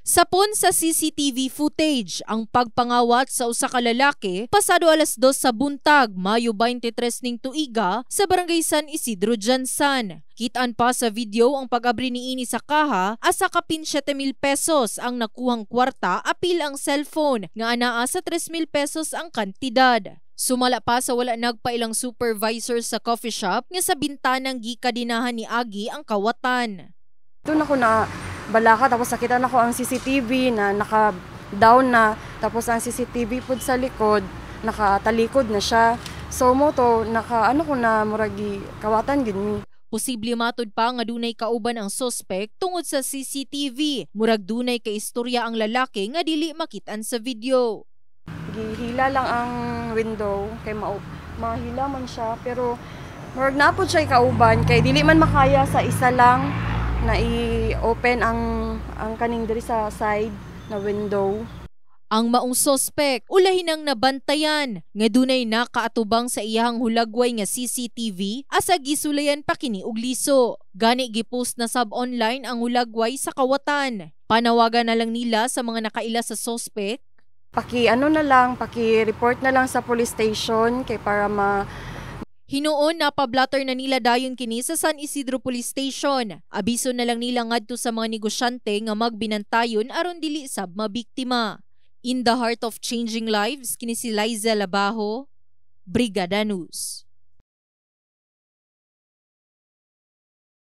Sapon sa CCTV footage ang pagpangawat sa usa ka lalaki pasado alas 2 sa buntag, Mayo 23 ning tuiga sa Barangay San Isidro, Jansan. Kitaan pa sa video ang pag-abri niini sa kaha asa ka 7,000 pesos ang nakuhang kwarta apil ang cellphone nga anaa sa 3,000 pesos ang kantidad. Sumala pa sa wala nagpailang supervisor sa coffee shop nga sa bintanang gikadinahan ni Agi ang kawatan. Doon ako na balaka tapos nakita na ko ang CCTV na naka-down na tapos ang CCTV pod sa likod nakatalikod na siya. So mo to ko na muragi kawatan gid mi. Posible matud pa nga dunay kauban ang suspect tungod sa CCTV. Murag dunay kay istorya ang lalaki nga dili makitaan sa video. Gihila lang ang window kay mahila man siya pero murag na pod siya kauban kay dili man makaya sa isa lang na i-open ang kaning diri sa side na window. Ang maong suspect ulahin ang nabantayan nga dunay nakaatubang sa iyang hulagway nga CCTV asa gisulayan pa kini og liso. Gani gipost na sab online ang hulagway sa kawatan. Panawagan na lang nila sa mga nakaila sa suspect. Paki-report na lang sa police station kay para Hinuon na pablatter na nila dayon kini sa San Isidro Police Station. Abiso na lang nila ngadto sa mga negosyante nga magbinantayon aron dili sab mabiktima. In the heart of changing lives, kini si Liza Labajo, Brigada News.